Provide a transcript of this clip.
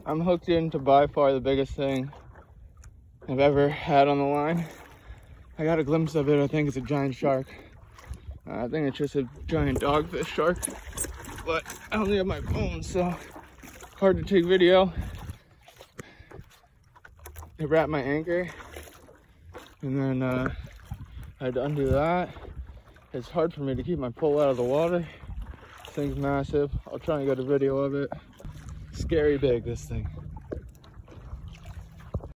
I'm hooked into by far the biggest thing I've ever had on the line. I got a glimpse of it. I think it's a giant shark. I think it's just a giant dogfish shark, but I only have my phone, so hard to take video. I wrapped my anchor, and then I had to undo that. It's hard for me to keep my pole out of the water. This thing's massive. I'll try and get a video of it. Scary big, this thing.